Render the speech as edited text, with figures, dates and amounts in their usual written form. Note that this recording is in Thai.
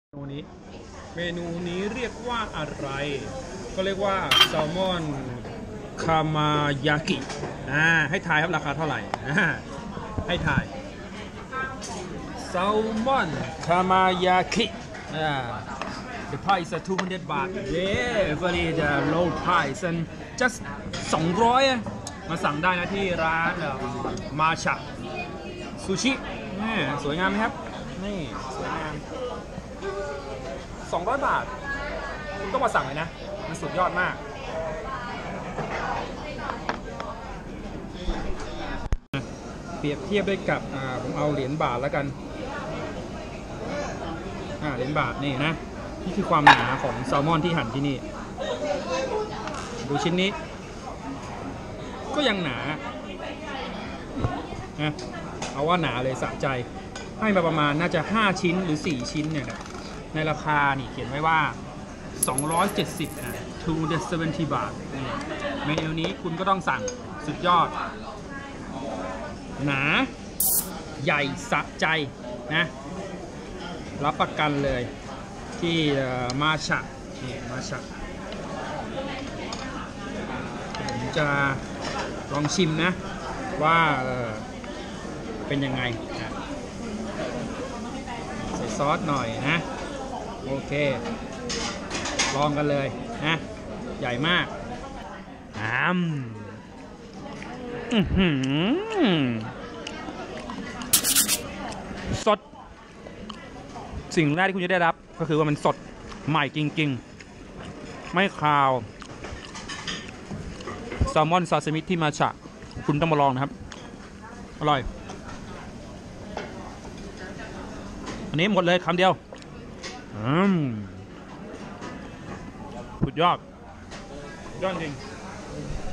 เมนูนี้เรียกว่าอะไร ก็เรียกว่าแซลมอนคามายากิให้ทายครับราคาเท่าไหร่ให้ทายแซลมอนคามายากิThe price is 200 baht. Yeah, very low price and just 200มาสั่งได้นะที่ร้านมาชะซูชินี่สวยงามไหมครับนี่สวยงาม200 บาทคุณต้องมาสั่งเลยนะมันสุดยอดมากเปรียบเทียบได้กับผมเอาเหรียญบาทแล้วกันเหรียญบาทนี่นะนี่คือความหนาของแซลมอนที่หั่นที่นี่ดูชิ้นนี้ก็ยังหนาเอาว่าหนาเลยสะใจให้มาประมาณน่าจะ5ชิ้นหรือ4ชิ้นเนี่ยในราคานี่เขียนไว้ว่า270270 บาทเมนูนี้คุณก็ต้องสั่งสุดยอดหนาใหญ่สะใจนะรับประกันเลยที่มาชะนี่มาชะผมจะลองชิมนะว่าเป็นยังไงใส่ซอสหน่อยนะโอเคลองกันเลยนะใหญ่มากสดสิ่งแรกที่คุณจะได้รับก็คือว่ามันสดใหม่จริงๆไม่คาวแซลมอนซาซิมิที่มาชะคุณต้องมาลองนะครับอร่อยอันนี้หมดเลยคำเดียวสุดยอดจริง